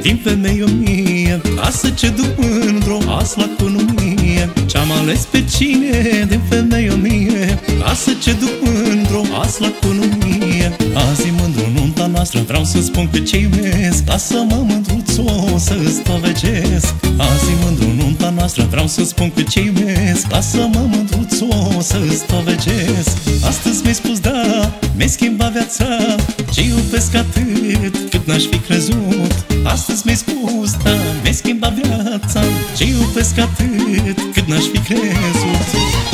din femei o mie, casă ce duc mândru, as la economie. Ce-am ales pe cine din femei o mie, casă ce duc mândru, as la economie. Azi mândru nunta noastră, vreau să spun că ce iubesc, lasă-mă mândruțo să-ți dovegesc. Azi mândru nunta noastră, vreau să spun că ce iubesc, lasă-mă mândruțo să-ți dovegesc. Astăzi mi-ai spus da, mi-ai schimbat viața, ce iubesc atât cât n-aș fi crezut. Astăzi mi-ai spus da, mi-ai schimbat viața, ce iubesc atât cât n-aș fi crezut.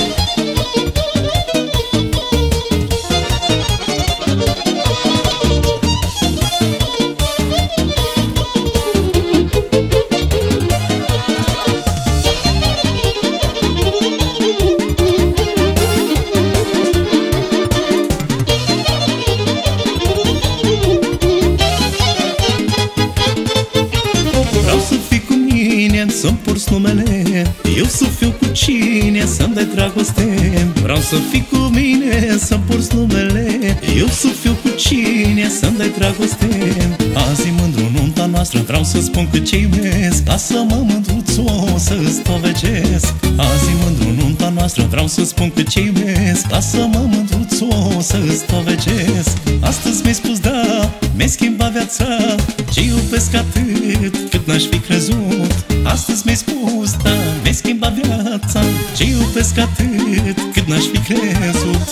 Să-mi porți numele, eu să fiu cu cine, să-mi dai dragoste. Vreau să fii cu mine, să-mi porți numele, eu să fiu cu cine, să-mi dai dragoste. Azi mândru nunta noastră, vreau să spun că ce iubesc, lasă-mă mândruțo să-ți dovegesc. Azi mândru nunta noastră, vreau să spun că ce iubesc, lasă-mă mândruțo să-ți dovegesc. Astăzi mi-ai spus da, mi-ai schimbat viața, ce iubesc atât cât n-aș fi crezut. Astăzi mi-ai spus da, mi-ai schimbat viața, ce iubesc atât cât n-aș fi crezut.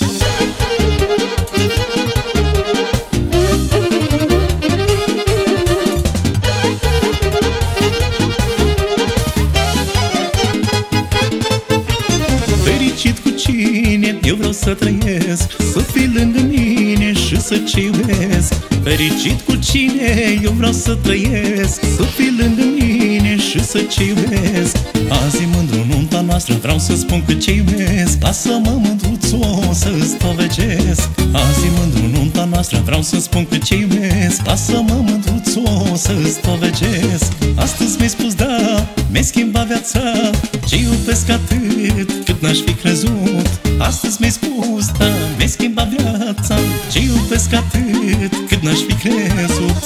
Fericit cu cine eu vreau să trăiesc, să fii lângă mine și să ce iubesc. Fericit cu cine eu vreau să trăiesc, să fii lângă mine și să ce iubesc. Azi mândru nunta noastră, vreau să spun că ce iubesc, lasă-mă mândruțo să-ți dovegesc. Azi mândru nunta noastră, vreau să spun că ce iubesc, lasă-mă mândruțo să-ți dovegesc. Astăzi mi-ai spus da, mi-ai schimbat viața, ce iubesc atât cât n-aș fi crezut. Astăzi mi-ai spus da, mi-ai schimbat viața, ce iubesc atât cât n-aș fi crezut.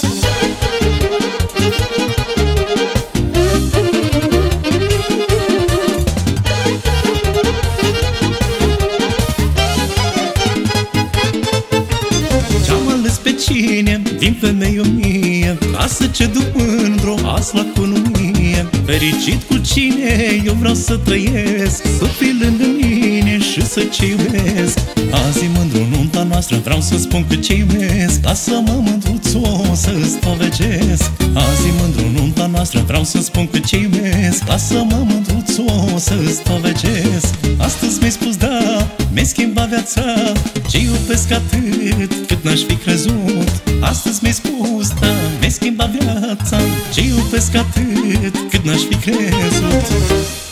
Ce-am ales pe cine din femei o mie, casă ce duc mândru, as la economie. Fericit cu cine eu vreau să trăiesc, să fii lângă mine și să ce iubesc. Azi mândru nunta noastră, vreau să spun că ce iubesc, lasă-mă mândruțo să-ți dovegesc. Azi mândru nunta noastră, vreau să spun că ce iubesc, lasă-mă mândruțo să-ți dovegesc. Astăzi mi-ai spus da, mi-ai schimbat viața, ce iubesc atât cât n-aș fi crezut. Astăzi mi-ai spus da, mi-ai schimbat viața, ce iubesc atât cât n-aș fi crezut.